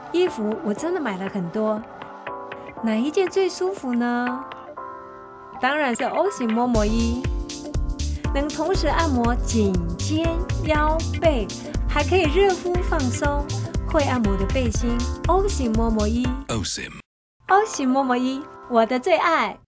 衣服我真的买了很多，哪一件最舒服呢？当然是 O 型摸摸衣，能同时按摩颈肩腰背，还可以热敷放松。会按摩的背心 O 型摸摸衣 OSIM O 型摸摸衣，我的最爱。